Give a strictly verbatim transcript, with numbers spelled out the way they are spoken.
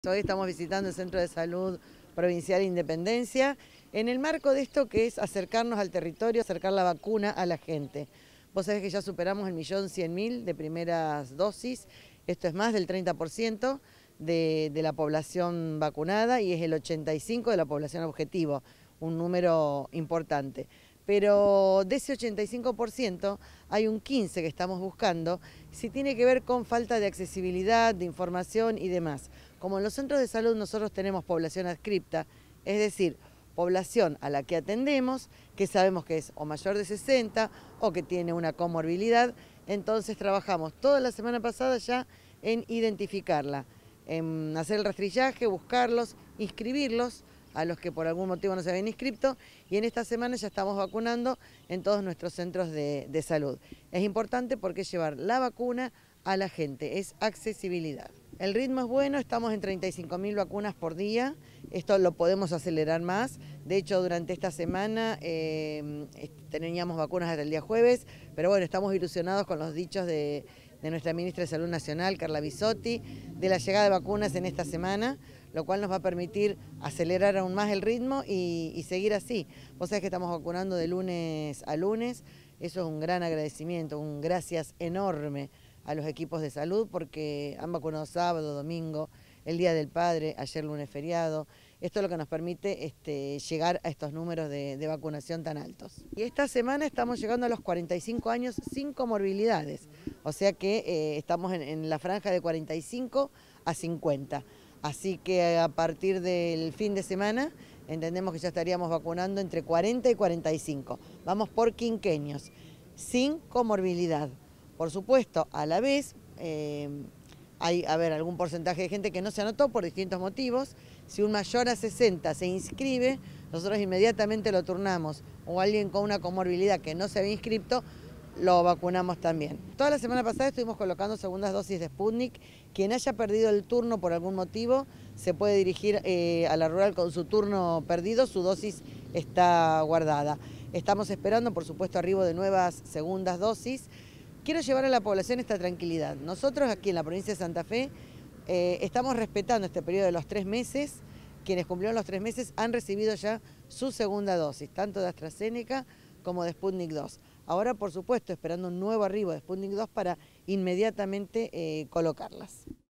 Hoy estamos visitando el Centro de Salud Provincial Independencia en el marco de esto que es acercarnos al territorio, acercar la vacuna a la gente. Vos sabés que ya superamos el millón cien mil de primeras dosis, esto es más del treinta por ciento de, de la población vacunada y es el ochenta y cinco por ciento de la población objetivo, un número importante. Pero de ese ochenta y cinco por ciento hay un quince por ciento que estamos buscando, si tiene que ver con falta de accesibilidad, de información y demás. Como en los centros de salud nosotros tenemos población adscripta, es decir, población a la que atendemos, que sabemos que es o mayor de sesenta o que tiene una comorbilidad, entonces trabajamos toda la semana pasada ya en identificarla, en hacer el rastrillaje, buscarlos, inscribirlos, a los que por algún motivo no se habían inscrito, y en esta semana ya estamos vacunando en todos nuestros centros de, de salud. Es importante porque es llevar la vacuna a la gente, es accesibilidad. El ritmo es bueno, estamos en treinta y cinco mil vacunas por día, esto lo podemos acelerar más. De hecho, durante esta semana eh, teníamos vacunas hasta el día jueves, pero bueno, estamos ilusionados con los dichos de, de nuestra ministra de Salud Nacional, Carla Bisotti, de la llegada de vacunas en esta semana, lo cual nos va a permitir acelerar aún más el ritmo y, y seguir así. Vos sabés que estamos vacunando de lunes a lunes, eso es un gran agradecimiento, un gracias enorme a los equipos de salud porque han vacunado sábado, domingo, el Día del Padre, ayer lunes feriado. Esto es lo que nos permite este, llegar a estos números de, de vacunación tan altos. Y esta semana estamos llegando a los cuarenta y cinco años sin comorbilidades, o sea que eh, estamos en, en la franja de cuarenta y cinco a cincuenta. Así que a partir del fin de semana entendemos que ya estaríamos vacunando entre cuarenta y cuarenta y cinco. Vamos por quinquenios, sin comorbilidad. Por supuesto, a la vez eh, hay a ver, algún porcentaje de gente que no se anotó por distintos motivos. Si un mayor a sesenta se inscribe, nosotros inmediatamente lo turnamos, o alguien con una comorbilidad que no se había inscrito, lo vacunamos también. Toda la semana pasada estuvimos colocando segundas dosis de Sputnik. Quien haya perdido el turno por algún motivo se puede dirigir eh, a la rural con su turno perdido, su dosis está guardada. Estamos esperando, por supuesto, arribo de nuevas segundas dosis. Quiero llevar a la población esta tranquilidad. Nosotros aquí en la provincia de Santa Fe eh, estamos respetando este periodo de los tres meses. Quienes cumplieron los tres meses han recibido ya su segunda dosis, tanto de AstraZeneca como de Sputnik dos. Ahora, por supuesto, esperando un nuevo arribo de Sputnik dos para inmediatamente eh, colocarlas.